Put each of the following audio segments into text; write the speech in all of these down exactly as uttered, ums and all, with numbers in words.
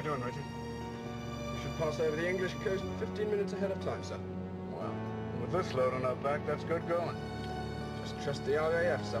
doing, Richard? We should pass over the English coast fifteen minutes ahead of time, sir. Well, with this load on our back, that's good going. Just trust the R A F, sir.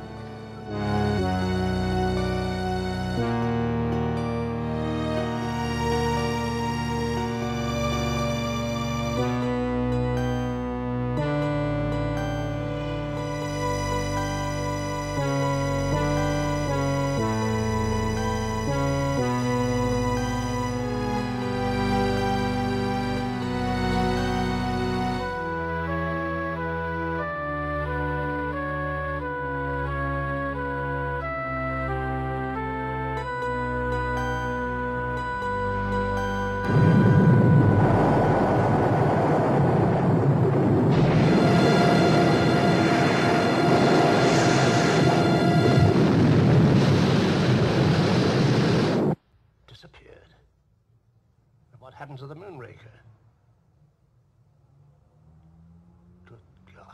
Disappeared. And what happened to the Moonraker? Good God.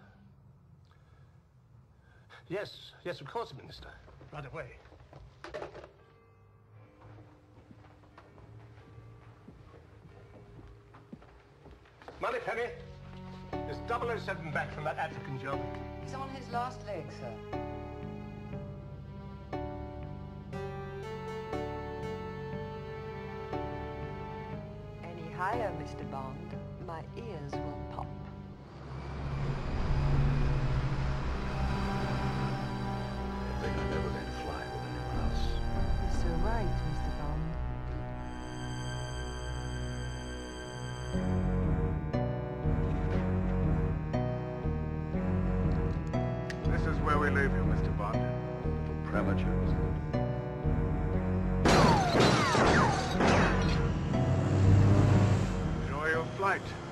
Yes, yes, of course, Minister. Right away. Moneypenny, is double oh seven back from that African job? He's on his last leg, sir. Any higher, Mister Bond, my ears will pop. I think I'm never going to fly with anyone else. You're so right, Mister Bond. This is where we leave you, Mister Bond. Premature, isn't it? Enjoy your flight.